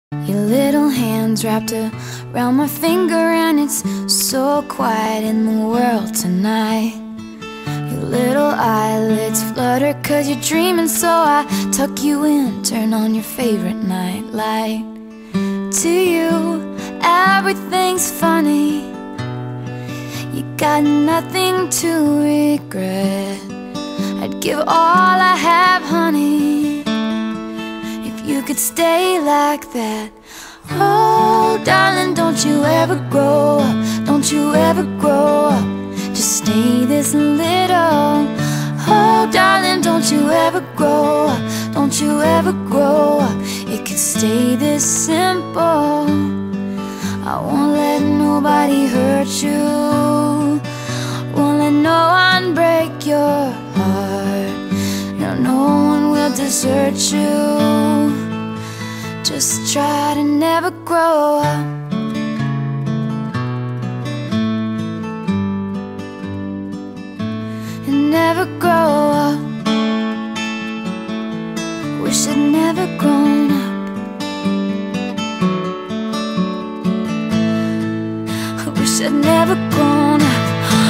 Your little hands wrapped around my finger, and it's so quiet in the world tonight. Your little eyelids flutter 'cause you're dreaming, so I tuck you in, turn on your favorite night light. To you, everything's funny. You got nothing to regret. I'd give all I have, honey, if you could stay like that. Oh, darling, don't you ever grow up, don't you ever grow up, just stay this little. Oh, darling, don't you ever grow up, don't you ever grow up, it could stay this simple. I won't let nobody hurt you, won't let no one break your heart. No, no one will desert you. Just try to never grow up. And never grow up. Wish I'd never grown up. Wish I'd never grown up.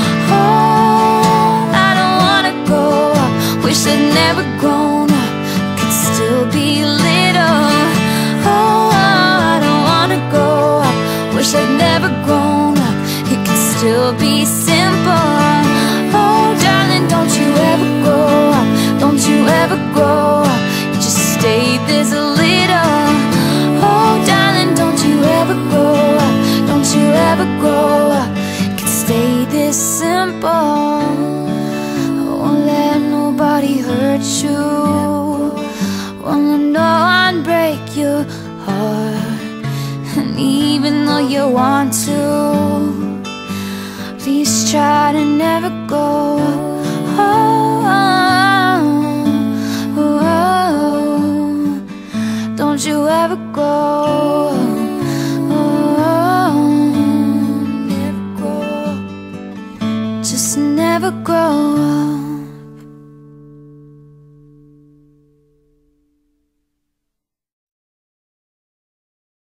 Oh, I don't wanna grow up. Wish I'd never grown up. Could still be little. Oh, I don't wanna grow up. Wish I'd never grown up. It could still be simple. Oh, darling, don't you ever grow up, don't you ever grow up, you just stay this little. Oh, darling, don't you ever grow up, don't you ever grow up, it could stay this simple. I won't let nobody hurt you, won't let no one break your heart. And even though you want to, please try to never go. Oh, oh, oh, don't you ever go. Oh, never grow. Just never grow.